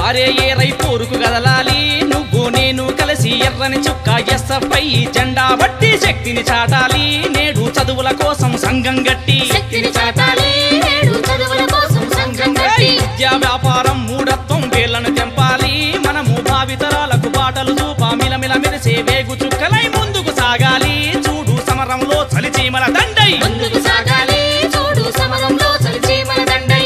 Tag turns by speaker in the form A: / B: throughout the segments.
A: పారే ఏరై పోరుకు గదలాలి నువ్వు నేను కలిసి ఎర్రని చుక్క ఎస్ఎఫ్ఐ జెండా బట్టి శక్తిని చాటాలి నేడు చదువుల కోసం సంఘం గట్టి విద్యా వ్యాపారం మూఢత్వం వేళ్లను తెంపాలి మనము భావితరాలకు బాటలు చూపా మిలమిల మెరిసే వేగు చుక్కలై ముందుకు సాగాలి చూడు సమరంలో చలిచీమల దండై
B: ముందుకు సాగాలి చూడు సమరంలో చలిచీమల దండై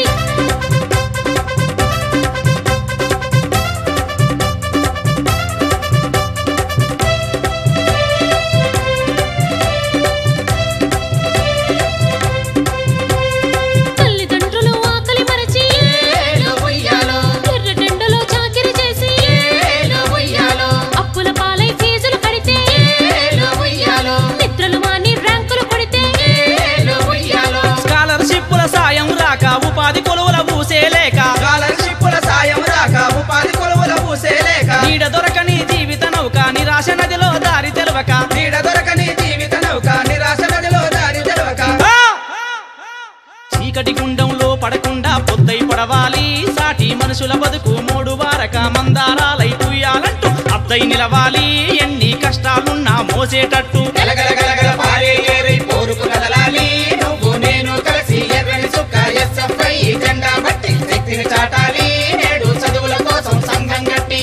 A: ఉపాధి కొలువుల పూసేలేక
C: స్కాలర్షిప్పుల సాయం రాక ఉపాధి కొలువుల పూసేలేక
A: నీడ దొరకని జీవిత నౌక నిరాశ నదిలో దారి తెలవక
C: నీడ దొరకని జీవిత నౌక నిరాశ నదిలో దారి తెలవక
A: చీకటి గుండంలో పడకుండా పొద్దై పడవాలి సాటి మనుషుల బతుకు మూడు వారక మందారాలై పూయాలంటూ అద్దై నిలవాలి ఎన్ని కష్టాలున్నా మోసేటట్టు
C: గలగల పారే ఏరై పోరుకు కదలాలి నువ్వు నేను కలిసి ఎర్రని చుక్క ఎస్ఎఫ్ఐ జెండా బట్టి శక్తిని చాటాలి నేడు చదువుల కోసం సంఘం గట్టి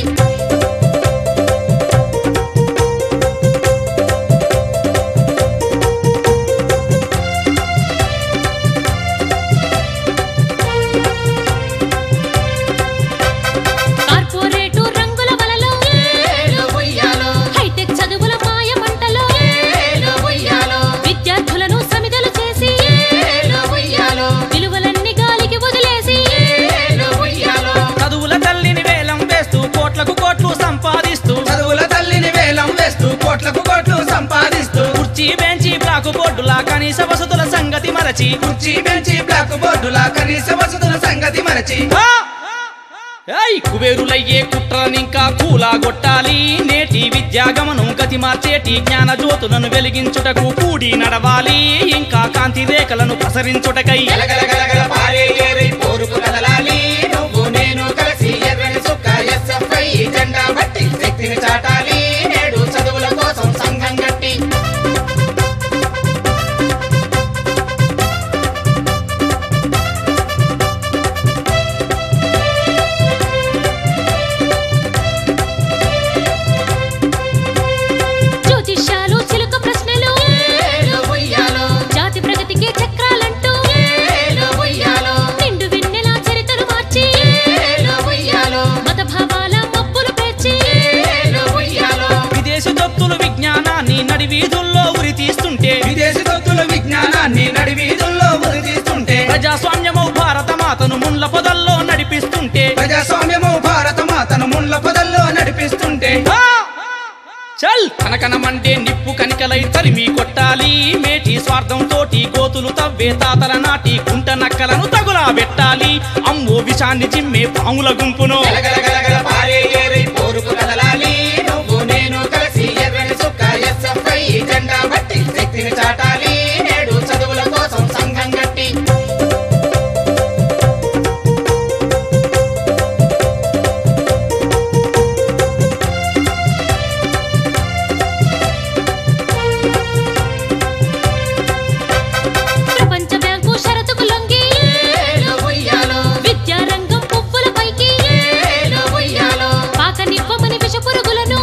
B: కార్పొరేటు రంగుల వలలో హైటెక్ చదువుల మాయ మంటలో విద్యార్థులను సమిధలు చేసి విలువలన్నీ గాలికి వదిలేసి
A: చదువుల తల్లిని వేలం వేస్తూ కోట్లకు కోట్లు సంపాదిస్తూ
C: చదువుల తల్లిని వేలం వేస్తూ కోట్లకు కోట్లు సంపాదిస్తూ
A: కుర్చీ బెంచి బ్లాక్ బోర్డులా కనీస వసతుల సంగతి మరచి
C: కుర్చీ బెంచి బ్లాక్ బోర్డుల కనీస వసతుల సంగతి మరచి
A: కుబేరులయ్యే కుట్రనింకా కూలాగొట్టాలి నేటి విద్యాగమనం గతి మార్చేటి జ్ఞాన జ్యోతులను వెలిగించుటకు కూడి నడవాలి ఇంకా కాంతి రేఖలను ప్రసరించుటకై
C: గలగల పారే ఏరై పోరుకు కదలాలి నువ్వు నేను కలిసి ఎర్రని చుక్క ఎస్ఎఫ్ఐ జెండా బట్టి శక్తిని చాటాలి నేడు చదువుల కోసం సంఘం గట్టి
B: జ్యోతిష్యాలు చిలుక ప్రశ్నలు జాతి ప్రగతికి చక్రాలంటూ నిండు వెన్నెల చరిత్రలు మార్చి మత భావాల మబ్బులు పేర్చి
A: విదేశీ దొత్తులు విజ్ఞానాన్ని నడి వీధుల్లో ఉరి తీస్తుంటే
C: విదేశీ దొత్తుల విజ్ఞానాన్ని నడి వీధుల్లో ఉరితీస్తుంటే
A: ప్రజాస్వామ్యము భారత మాతను ముళ్ళ పొదల్లో నడిపిస్తుంటే
C: ప్రజాస్వామ్యము భారత మాతను ముళ్ళ పొదల్లో నడిపిస్తుంటే
A: చల్ కనకనమంటే నిప్పు కనికలై తరిమి కొట్టాలి మేటి స్వార్థం తోటి గోతులు తవ్వే తాతల నాటి కుంట నక్కలను తగులా పెట్టాలి అమ్మో విషాన్ని చిమ్మే పాముల గుంపును
C: గలగల పారే ఏరై పోరుకు కదలాలి నువ్వు నేను కలిసి ఎర్రని చుక్క ఎస్ఎఫ్ఐ జెండా బట్టి శక్తిని చాటాలి నేడు చదువుల కోసం సంఘం గట్టి
B: ప్రపంచ బ్యాంకు షరతుకు లొంగి విద్యారంగం పువ్వుల పైకి పాకనివ్వమని విష పురుగులను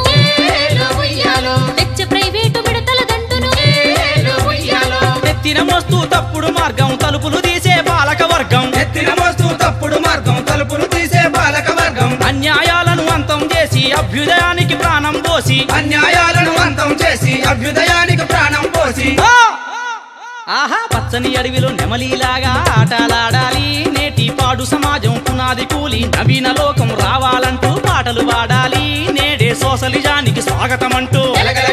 B: వెచ్చ ప్రైవేటు మిడతల దండును
A: ఎత్తిన మోస్తూ తప్పుడు మార్గం తలుపులు తీసే పాలక వర్గం
C: ఎత్తిన మోస్తూ తప్పుడు మార్గం తలుపులు తీసే పాలక వర్గం
A: అన్యాయాలను అంతం చేసి అభ్యుదయానికి ప్రాణం పోసి
C: అన్యాయాలను అంతం చేసి అభ్యుదయానికి ప్రాణం పోసి
A: ఆహా పచ్చని అడవిలో నెమలిలాగా ఆటలాడాలి నేటి పాడు సమాజం పునాది కూలి నవీన లోకం రావాలంటూ పాటలు పాడాలి నేడే సోషలిజానికి స్వాగతం అంటూ
C: గలగల